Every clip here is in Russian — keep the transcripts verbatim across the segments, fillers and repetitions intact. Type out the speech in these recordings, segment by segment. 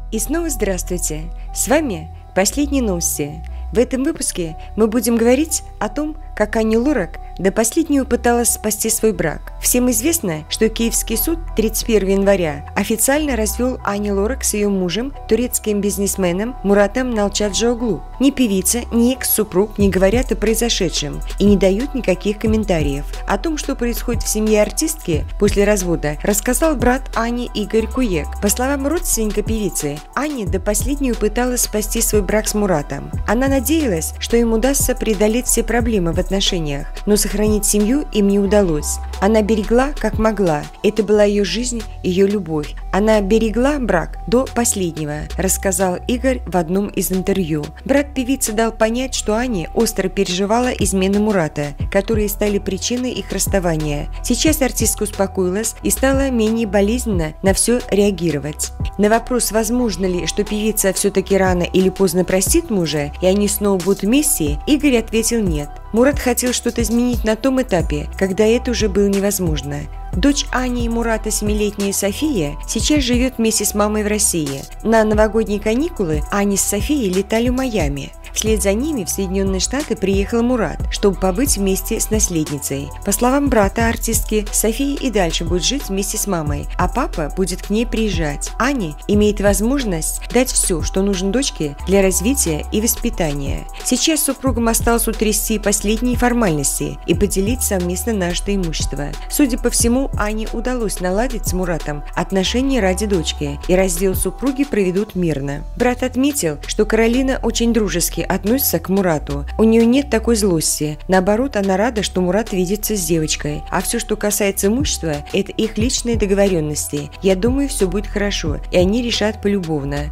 И снова здравствуйте! С вами «Последние новости». В этом выпуске мы будем говорить о том, как Ани Лорак до последнего пыталась спасти свой брак. Всем известно, что Киевский суд тридцать первого января официально развел Ани Лорак с ее мужем, турецким бизнесменом Муратом Налчаджоглу. Ни певица, ни экс-супруг не говорят о произошедшем и не дают никаких комментариев. О том, что происходит в семье артистки после развода, рассказал брат Ани Игорь Куек. По словам родственника певицы, Аня до последнего пыталась спасти свой брак с Муратом. Она надеялась, что им удастся преодолеть все проблемы в отношениях, но сохранить семью им не удалось. Она берегла, как могла. Это была ее жизнь, ее любовь. Она берегла брак до последнего, рассказал Игорь в одном из интервью. Брат певицы дал понять, что Аня остро переживала измены Мурата, которые стали причиной их расставания. Сейчас артистка успокоилась и стала менее болезненно на все реагировать. На вопрос, возможно ли, что певица все-таки рано или поздно простит мужа, и они снова будут вместе, Игорь ответил нет. Мурат хотел что-то изменить на том этапе, когда это уже было невозможно. Дочь Ани и Мурата, семилетняя София, сейчас живет вместе с мамой в России. На новогодние каникулы Аня с Софией летали в Майами. Вслед за ними в Соединенные Штаты приехал Мурат, чтобы побыть вместе с наследницей. По словам брата артистки, София и дальше будет жить вместе с мамой, а папа будет к ней приезжать. Аня имеет возможность дать все, что нужно дочке для развития и воспитания. Сейчас супругам осталось утрясти последние формальности и поделить совместно нажитое имущество. Судя по всему, Ане удалось наладить с Муратом отношения ради дочки, и раздел супруги проведут мирно. Брат отметил, что Каролина очень дружески относится к Мурату. У нее нет такой злости. Наоборот, она рада, что Мурат видится с девочкой. А все, что касается имущества, это их личные договоренности. Я думаю, все будет хорошо, и они решат полюбовно.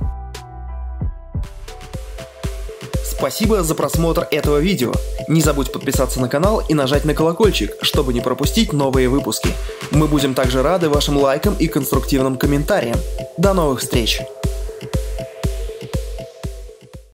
Спасибо за просмотр этого видео. Не забудь подписаться на канал и нажать на колокольчик, чтобы не пропустить новые выпуски. Мы будем также рады вашим лайкам и конструктивным комментариям. До новых встреч!